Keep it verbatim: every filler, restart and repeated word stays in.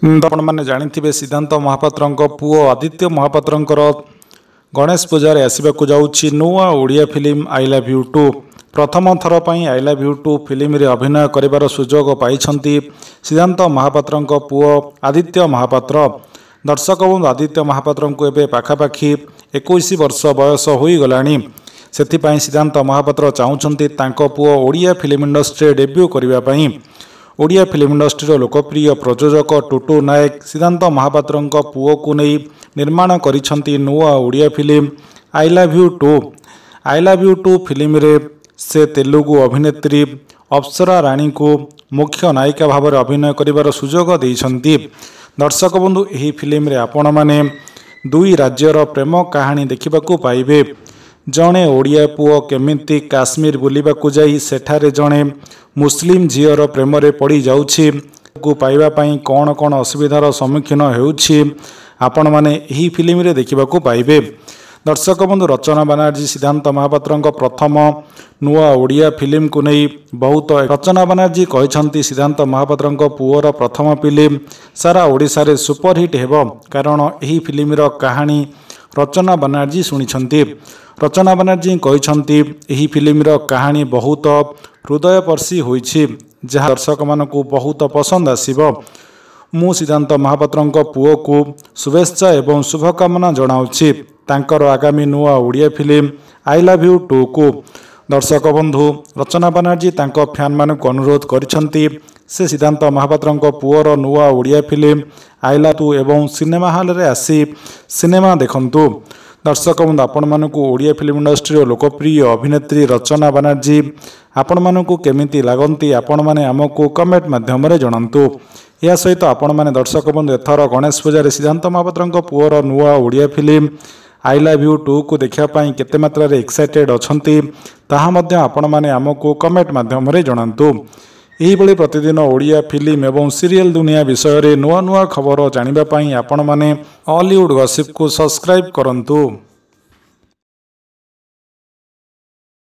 आपण मैंने जानी सिद्धांत महापात्र पुओ आदित्य महापात्र गणेश पूजार आसवाक जाऊँगी नुआ Odia film I love you too. प्रथम थर पर I love you too film रे अभिनय करिवार सुजोग पाई सिद्धांत महापात्र पुओ आदित्य महापात्र। दर्शक बंधु आदित्य महापात्र को एवं पाखापाखि इक्कीस वर्ष बयस हो गलानी। सेथिपाई सिद्धांत महापात्र चाहूँगी पुओ ओडिया फिल्म इंडस्ट्री डेब्यू करने। ओडिया फिल्म इंडस्ट्री लोकप्रिय प्रयोजक टुटू नायक सिद्धांत महापात्र पुओ को नहीं निर्माण करिसेंती नुआ Odia film I love you too. I love you too film रे से तेलुगु अभिनेत्री अप्सरा राणी को मुख्य नायिका भाव में अभिनय करिवार सुजोग देइछंती। दर्शक बंधु यही फिल्म रे आपण माने दुई राज्यर प्रेम कहानी देखिबाकू पाइबे। जड़े ओडिया पुओ केमिति काश्मीर बुलिबाकू जाई सेठारे जड़े मुस्लिम झीर प्रेम रे पड़ी जाउछि को पाइबा पई कौन कौन असुविधार सम्मुखीन हेउछि आपण माने एही फिल्म रे देखिबाकू पाइबे। दर्शक बंधु रचना बनर्जी सिद्धांत महापात्र प्रथम नुआ ओडिया फिल्म को नहीं बहुत रचना बनर्जी कहते सिद्धांत महापात्र पुओर प्रथम फिल्म सारा ओडिशा रे सुपरहिट हेबो कारण एही फिल्म कहानी रचना बनर्जी शुणी। रचना बनर्जी कहते एही फिल्म कहानी बहुत हृदयस्पर्शी होइछि जहाँ दर्शक मानकू बहुत पसंद आसिबो। मु सिद्धांत महापात्र पुओ को शुभेच्छा एवं शुभकामना जनाऊँगी तांकर आगामी नुआ Odia film I love you too को। दर्शक बंधु रचना बनर्जी तांको फैन मानक अनुरोध करिसेंती से सिद्धांत महापात्र पुओर नुआ Odia film I love too एवं सिनेमा हॉल रे आसी सिनेमा देखंतु। दर्शक बंधु आपण मानक ओडिया फिल्म इंडस्ट्री लोकप्रिय अभिनेत्री रचना बनर्जी आपण मानक केमिति लागंती आपण माने हमको कमेंट माध्यम रे जणांतु। या सहित आपण माने दर्शक बंधु एथर गणेश पूजा सिद्धांत महापात्र पुओर नुआ Odia film I love you too को देखापी केते मात्रा रे एक्साइटेड अछंती ताहा मध्य आपण माने हमको कमेंट माध्यम रे जणांतु। एही भली प्रतिदिन ओडिया फिल्म एवं सीरियल दुनिया विषय रे नुआ नुआ खबर जानिबा पई आपण माने हॉलीवुड गॉसिप को सब्सक्राइब करंतु।